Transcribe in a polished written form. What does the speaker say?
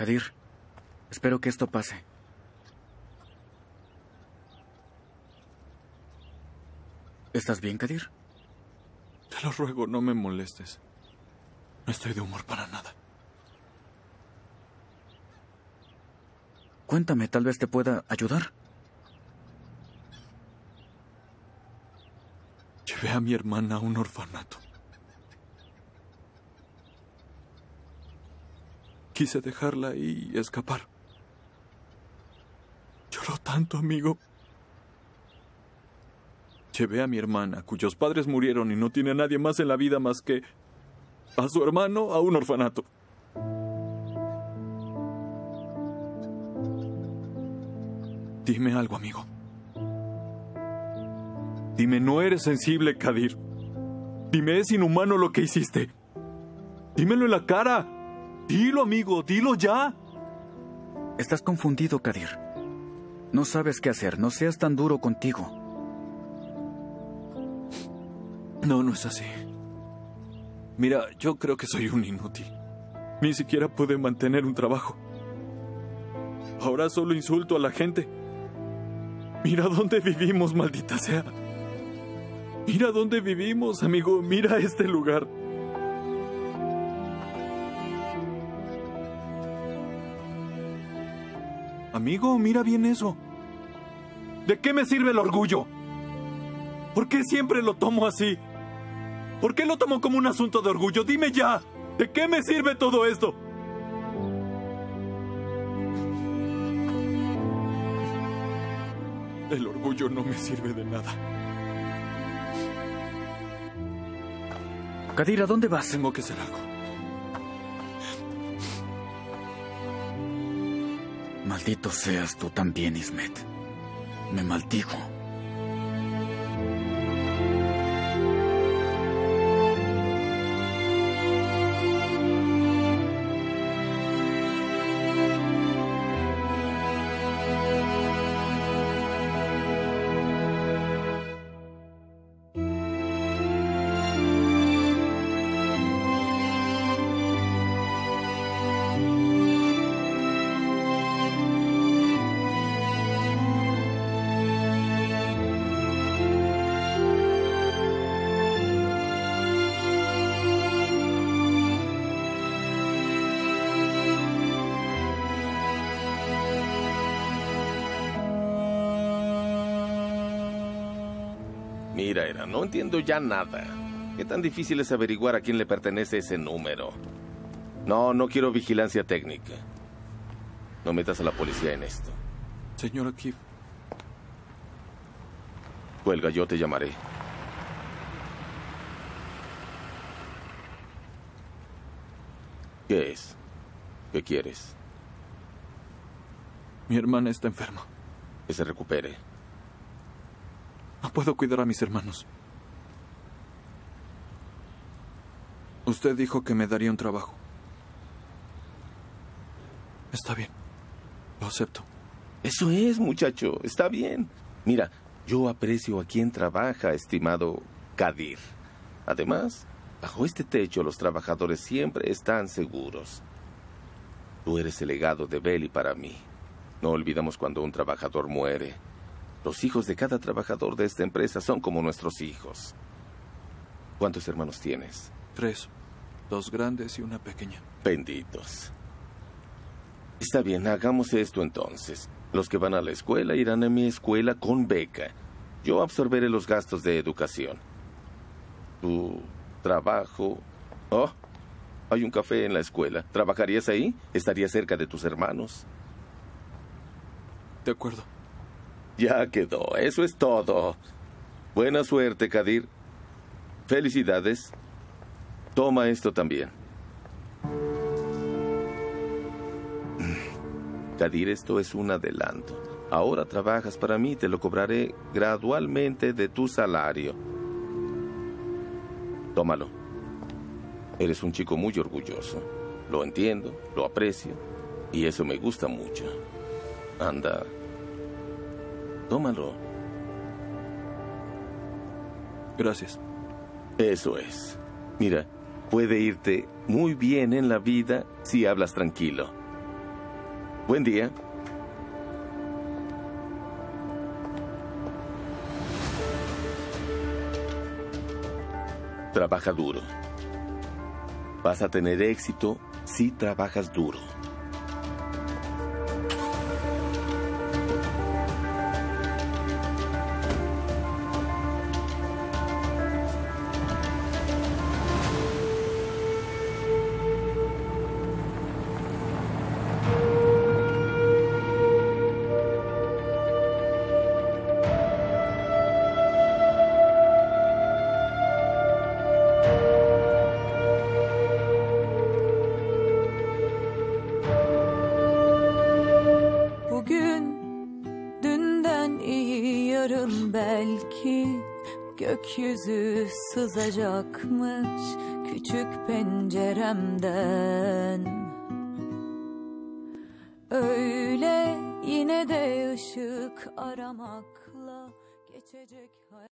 Kadir, espero que esto pase. ¿Estás bien, Kadir? Te lo ruego, no me molestes. No estoy de humor para nada. Cuéntame, tal vez te pueda ayudar. Llevé a mi hermana a un orfanato. Quise dejarla ahí y escapar. Lloró tanto, amigo. Llevé a mi hermana, cuyos padres murieron y no tiene a nadie más en la vida más que a su hermano, a un orfanato. Dime algo, amigo. Dime, no eres sensible, Kadir. Dime, es inhumano lo que hiciste. Dímelo en la cara. Dilo, amigo, dilo ya. Estás confundido, Kadir. No sabes qué hacer, no seas tan duro contigo. No, no es así. Mira, yo creo que soy un inútil. Ni siquiera pude mantener un trabajo. Ahora solo insulto a la gente. Mira dónde vivimos, maldita sea. Mira dónde vivimos, amigo. Mira este lugar. Amigo, mira bien eso. ¿De qué me sirve el orgullo? ¿Por qué siempre lo tomo así? ¿Por qué lo tomo como un asunto de orgullo? Dime ya. ¿De qué me sirve todo esto? El orgullo no me sirve de nada. Kadir, ¿a dónde vas? Tengo que hacer algo. Maldito seas tú también, Ismet. Me maldigo. Mira, Era, no entiendo ya nada. ¿Qué tan difícil es averiguar a quién le pertenece ese número? No quiero vigilancia técnica. No metas a la policía en esto. Señora Kif. Cuelga, yo te llamaré. ¿Qué es? ¿Qué quieres? Mi hermana está enferma. Que se recupere. No puedo cuidar a mis hermanos. Usted dijo que me daría un trabajo. Está bien. Lo acepto. Eso es, muchacho. Está bien. Mira, yo aprecio a quien trabaja, estimado Kadir. Además, bajo este techo los trabajadores siempre están seguros. Tú eres el legado de Beli para mí. No olvidamos cuando un trabajador muere. Los hijos de cada trabajador de esta empresa son como nuestros hijos. ¿Cuántos hermanos tienes? 3. 2 grandes y una pequeña. Benditos. Está bien, hagamos esto entonces. Los que van a la escuela irán a mi escuela con beca. Yo absorberé los gastos de educación. Tu trabajo... Oh, hay un café en la escuela. ¿Trabajarías ahí? Estaría cerca de tus hermanos. De acuerdo. Ya quedó, eso es todo. Buena suerte, Kadir. Felicidades. Toma esto también. Kadir, esto es un adelanto. Ahora trabajas para mí, te lo cobraré gradualmente de tu salario. Tómalo. Eres un chico muy orgulloso. Lo entiendo, lo aprecio, y eso me gusta mucho. Anda. Tómalo. Gracias. Eso es. Mira, puede irte muy bien en la vida si hablas tranquilo. Buen día. Trabaja duro. Vas a tener éxito si trabajas duro. Yarın belki gökyüzü sızacakmış küçük penceremden. Öyle yine de ışık aramakla geçecek hayat.